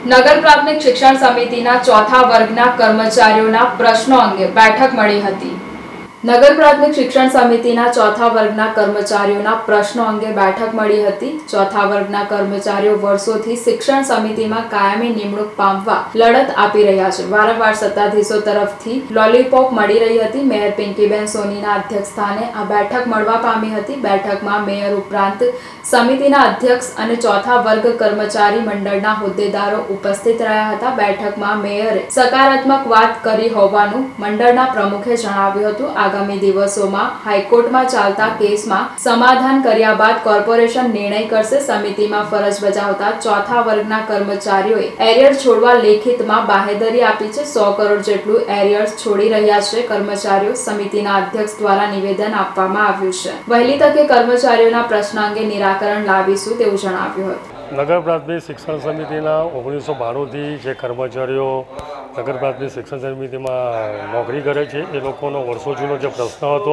નગર પ્રાથમિક શિક્ષણ સમિતિના ચોથા વર્ગના કર્મચારીઓના પ્રશ્નો અંગે બેઠક મળી હતી। નગર પ્રાથમિક શિક્ષણ સમિતિના ચોથા વર્ગના કર્મચારીઓના પ્રશ્નો અંગે બેઠક મળી હતી। ચોથા વર્ગના કર્મચારીઓ વર્ષોથી શિક્ષણ સમિતિમાં કાયમી નિમણૂક પામવા લડત આપી રહ્યા છે। વારંવાર સત્તાધીશો તરફથી લોલીપોપ મળી રહી હતી। મેયર પિંકીબેન સોનીના અધ્યક્ષસ્થાને આ બેઠક મળવા પામી હતી। બેઠકમાં મેયર ઉપરાંત સમિતિના અધ્યક્ષ અને ચોથા વર્ગ કર્મચારી મંડળના હોદ્દેદારો ઉપસ્થિત રહ્યા હતા। બેઠકમાં મેયરે સકારાત્મક વાત કરી હોવાનું મંડળના પ્રમુખે જણાવ્યું હતું। આગામી દિવસોમાં હાઈકોર્ટમાં ચાલતા કેસમાં સમાધાન કર્યા બાદ કોર્પોરેશન નિર્ણય કરશે। સમિતિમાં ફરજ બજાવતા ચોથા વર્ગના કર્મચારીઓએ એરિયર છોડવા લેખિતમાં બાહેધરી આપી છે। 100 કરોડ જેટલું એરિયર્સ છોડી રહ્યા છે કર્મચારીઓ। સમિતિના અધ્યક્ષ દ્વારા નિવેદન આપવામાં આવ્યું છે। વહેલી તકે કર્મચારીઓના પ્રશ્ન અંગે નિરાકરણ લાવીશું તેવું જણાવ્યું હતું। નગર પ્રાથમિક શિક્ષણ સમિતિના 1992થી જે કર્મચારીઓ નગર પ્રાથમિક શિક્ષણ સમિતિમાં નોકરી કરે છે એ લોકોનો વર્ષો જૂનો જે પ્રશ્ન હતો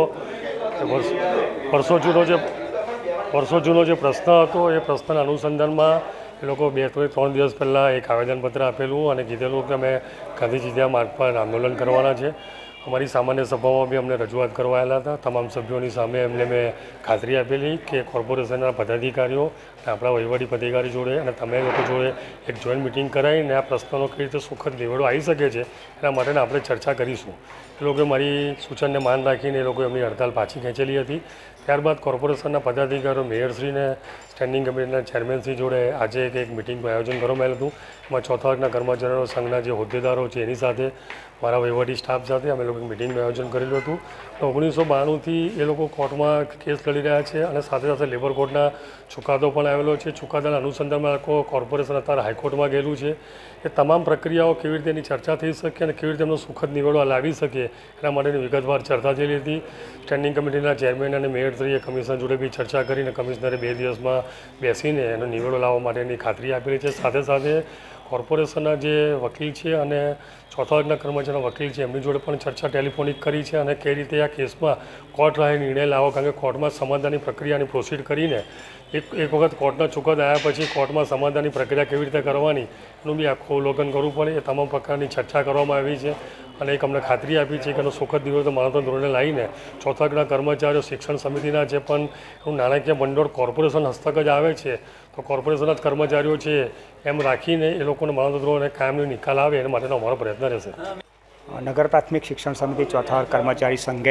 એ પ્રશ્નના અનુસંધાનમાં એ લોકો 2-3 દિવસ પહેલાં એક આવેદનપત્ર આપેલું અને કીધેલું કે અમે ગાંધીજી ત્યાં માર્ગ પર આંદોલન કરવાના છે। અમારી સામાન્ય સભામાં બી અમને રજૂઆત કરવા આવેલા હતા। તમામ સભ્યોની સામે એમને મેં ખાતરી આપેલી કે કોર્પોરેશનના પદાધિકારીઓ આપણા વહીવટી અધિકારી જોડે અને તમે લોકો જોડે એક જોઈન્ટ મિટિંગ કરાવીને આ પ્રશ્નનો કઈ રીતે સુખદ નિવેડો આવી શકે છે એના માટેને આપણે ચર્ચા કરીશું। એ લોકોએ મારી સૂચનને માન રાખીને એ લોકો એમની હડતાલ પાછી ખેંચેલી હતી। ત્યારબાદ કોર્પોરેશનના પદાધિકારીઓ મેયરશ્રીને સ્ટેન્ડિંગ કમિટીના ચેરમેનશ્રી જોડે આજે એક મિટિંગનું આયોજન કરવામાં આવ્યું હતું। એમાં ચોથા વર્ગના કર્મચારીઓ સંઘના જે હોદ્દેદારો છે એની સાથે મારા વહીવટી સ્ટાફ સાથે અમે લોકો મિટિંગનું આયોજન કરેલું હતું। 1992થી એ લોકો કોર્ટમાં કેસ લડી રહ્યા છે અને સાથે સાથે લેબર કોર્ટના ચુકાદો પણ આવેલો છે। ચુકાદાના અનુસંધાનમાં આખો કોર્પોરેશન અત્યારે હાઈકોર્ટમાં ગયેલું છે। એ તમામ પ્રક્રિયાઓ કેવી રીતે એની ચર્ચા થઈ શકે અને કેવી રીતે એમનો સુખદ નિવેડો લાવી શકે એના માટેની વિગતવાર ચર્ચા થયેલી હતી। સ્ટેન્ડિંગ કમિટીના ચેરમેન અને મેયરશ્રીએ કમિશનર જોડે બી ચર્ચા કરીને કમિશનરે 2 દિવસમાં બેસીને એનો નિવેડો લાવવા માટેની ખાતરી આપેલી છે। સાથે સાથે કોર્પોરેશનના જે વકીલ છે અને ચોથા વર્ગના કર્મચારીના વકીલ છે એમની જોડે પણ ચર્ચા ટેલિફોનિક કરી છે અને કઈ રીતે આ કેસમાં કોર્ટ રાહે નિર્ણય લાવો, કારણ કે કોર્ટમાં સમાધાનની પ્રક્રિયાની પ્રોસીડ કરીને એક વખત કોર્ટના ચુકાદા આવ્યા પછી કોર્ટમાં સમાધાનની પ્રક્રિયા કેવી રીતે કરવાની એનું બી આખું અવલોકન કરવું પડે। એ તમામ પ્રકારની ચર્ચા કરવામાં આવી છે અને એક અમને ખાતરી આપી છે કે એનો સુખદ નિવેડો મહત્વના ધોરણે લાવીને ચોથા વર્ગના કર્મચારીઓ શિક્ષણ સમિતિના જે પણ નાણાકીય ભંડોળ કોર્પોરેશન હસ્તક જ આવે છે તો કોર્પોરેશનના જ કર્મચારીઓ છે એમ રાખીને એ લોકોને મહત્વના ધોરણે કાયમનો નિકાલ આવે એના માટેનો અમારો પ્રયત્ન રહેશે। નગર પ્રાથમિક શિક્ષણ સમિતિ ચોથા વર્ગ કર્મચારી સંઘે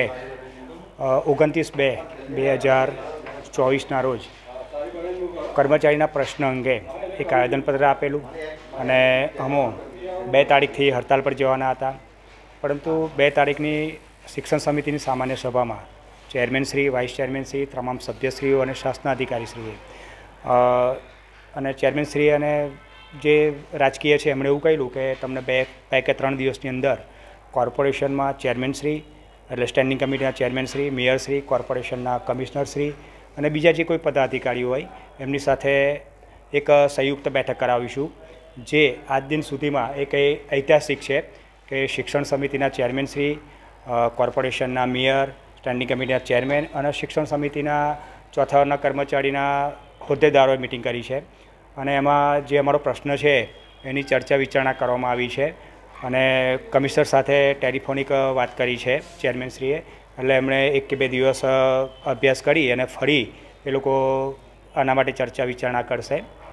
29/2/2024ના રોજ કર્મચારીના પ્રશ્ન અંગે એક આવેદનપત્ર આપેલું અને અમો 2 તારીખથી હડતાલ પર જવાના હતા, પરંતુ 2 તારીખની શિક્ષણ સમિતિની સામાન્ય સભામાં ચેરમેનશ્રી, વાઇસ ચેરમેનશ્રી, તમામ સભ્યશ્રીઓ અને શાસનાધિકારીશ્રીએ અને ચેરમેનશ્રી અને જે રાજકીય છે એમણે એવું કહેલું કે તમને 2 કે 3 દિવસની અંદર કોર્પોરેશનમાં ચેરમેનશ્રી એટલે સ્ટેન્ડિંગ કમિટીના ચેરમેનશ્રી, મેયરશ્રી, કોર્પોરેશનના કમિશનરશ્રી અને બીજા જે કોઈ પદાધિકારીઓ હોય એમની સાથે એક સંયુક્ત બેઠક કરાવીશું, જે આજ દિન સુધીમાં એક ઐતિહાસિક છે કે શિક્ષણ સમિતિના ચેરમેનશ્રી, કોર્પોરેશનના મેયર, સ્ટેન્ડિંગ કમિટીના ચેરમેન અને શિક્ષણ સમિતિના ચોથા વર્ગના કર્મચારીના હોદ્દેદારોએ મિટિંગ કરી છે અને એમાં જે અમારો પ્રશ્ન છે એની ચર્ચા વિચારણા કરવામાં આવી છે અને કમિશનર સાથે ટેલિફોનિક વાત કરી છે ચેરમેનશ્રીએ, એટલે એમણે 1 કે 2 દિવસ અભ્યાસ કરી અને ફરી એ લોકો આના માટે ચર્ચા વિચારણા કરશે।